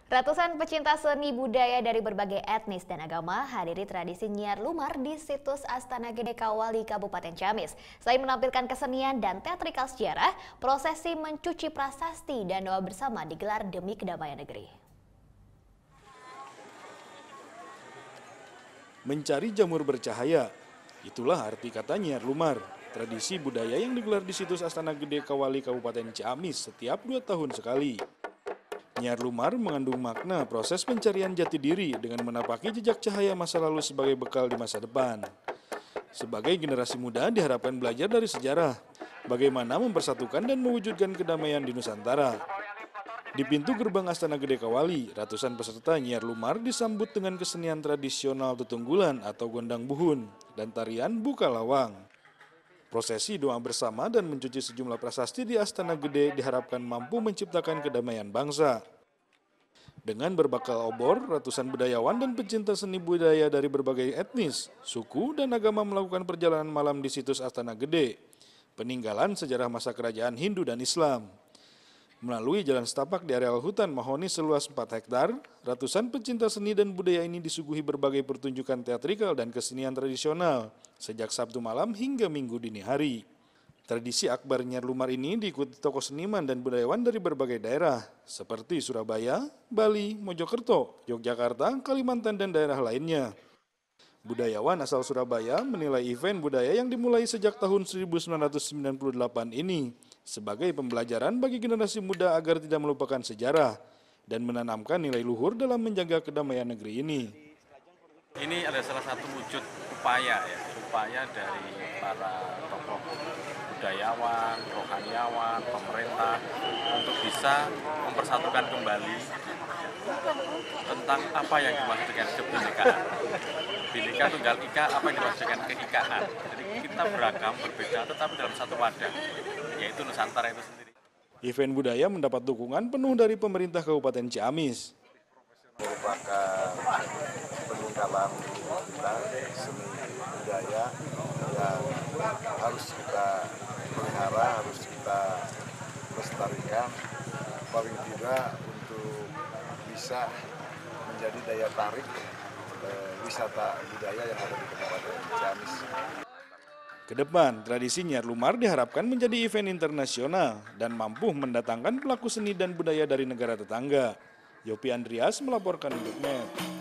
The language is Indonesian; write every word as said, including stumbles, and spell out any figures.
Ratusan pecinta seni budaya dari berbagai etnis dan agama hadiri tradisi Nyiar Lumar di situs Astana Gede Kawali, Kabupaten Ciamis. Selain menampilkan kesenian dan teatrikal sejarah, prosesi mencuci prasasti dan doa bersama digelar demi kedamaian negeri. Mencari jamur bercahaya, itulah arti kata Nyiar Lumar. Tradisi budaya yang digelar di situs Astana Gede Kawali, Kabupaten Ciamis setiap dua tahun sekali. Nyiar Lumar mengandung makna proses pencarian jati diri dengan menapaki jejak cahaya masa lalu sebagai bekal di masa depan. Sebagai generasi muda diharapkan belajar dari sejarah, bagaimana mempersatukan dan mewujudkan kedamaian di Nusantara. Di pintu gerbang Astana Gede Kawali, ratusan peserta Nyiar Lumar disambut dengan kesenian tradisional Tutunggulan atau Gondang Buhun dan tarian Buka Lawang. Prosesi doa bersama dan mencuci sejumlah prasasti di Astana Gede diharapkan mampu menciptakan kedamaian bangsa. Dengan berbekal obor, ratusan budayawan dan pecinta seni budaya dari berbagai etnis, suku, dan agama melakukan perjalanan malam di situs Astana Gede, peninggalan sejarah masa kerajaan Hindu dan Islam. Melalui jalan setapak di areal hutan mahoni seluas empat hektar, ratusan pecinta seni dan budaya ini disuguhi berbagai pertunjukan teatrikal dan kesenian tradisional, sejak Sabtu malam hingga Minggu dini hari. Tradisi akbar Nyiar Lumar ini diikuti tokoh seniman dan budayawan dari berbagai daerah, seperti Surabaya, Bali, Mojokerto, Yogyakarta, Kalimantan, dan daerah lainnya. Budayawan asal Surabaya menilai event budaya yang dimulai sejak tahun seribu sembilan ratus sembilan puluh delapan ini sebagai pembelajaran bagi generasi muda agar tidak melupakan sejarah dan menanamkan nilai luhur dalam menjaga kedamaian negeri ini. Ini adalah salah satu wujud upaya ya, upaya dari para tokoh budayawan, rohaniawan, pemerintah untuk bisa mempersatukan kembali tentang apa yang dimaksud dengan kebinekaan. Bhinneka Tunggal Ika, apa yang dimaksud dengan keikaan. Jadi kita beragam, berbeda, tetapi dalam satu wadah, yaitu Nusantara itu sendiri. Event budaya mendapat dukungan penuh dari pemerintah Kabupaten Ciamis. Merupakan peninggalan kita, seni budaya yang harus kita pelihara, harus kita lestarikan, paling tidak untuk bisa menjadi daya tarik eh, wisata budaya yang ada di Kabupaten Ciamis. Kedepan, tradisi Nyiar Lumar diharapkan menjadi event internasional dan mampu mendatangkan pelaku seni dan budaya dari negara tetangga. Yopi Andreas melaporkan untuk Net.